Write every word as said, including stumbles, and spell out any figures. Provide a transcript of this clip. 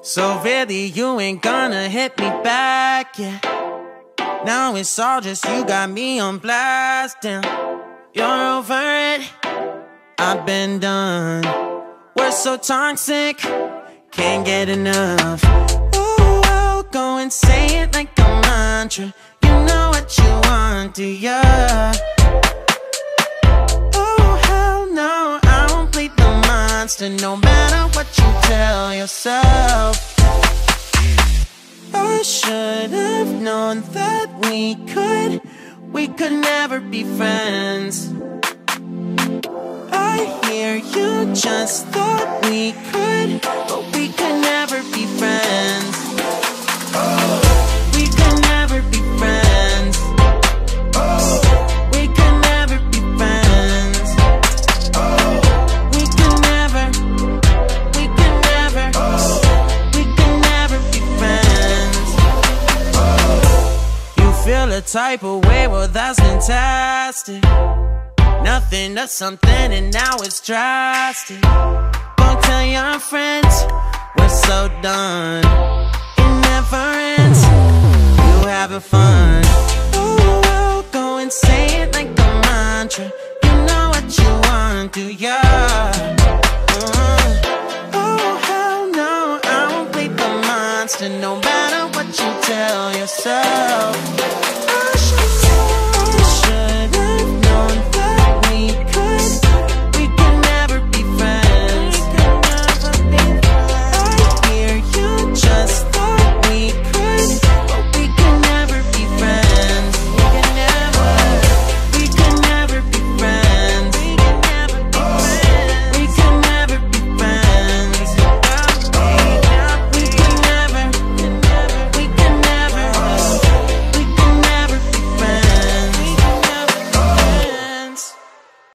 So really, you ain't gonna hit me back, yeah. Now it's all just you got me on blast, damn. You're over it, I've been done. We're so toxic, can't get enough. Ooh, I'll go and say it like a mantra. You know what you want, do ya? Oh, hell no, I won't bleed the monster, no matter what you tell yourself. I should have known that we could, we could never be friends. I hear you just thought we could, but we could never be friends. We could never be friends. We could never be friends. We could never, we could never, we could never be friends. You feel a type of way, well that's fantastic. Nothing to something and now it's drastic. Don't tell your friends we're so done. It never ends, you having fun. Oh, I'll go and say it like a mantra. You know what you want, do ya? Uh, oh, hell no, I won't bleed the monster, no matter what you tell yourself.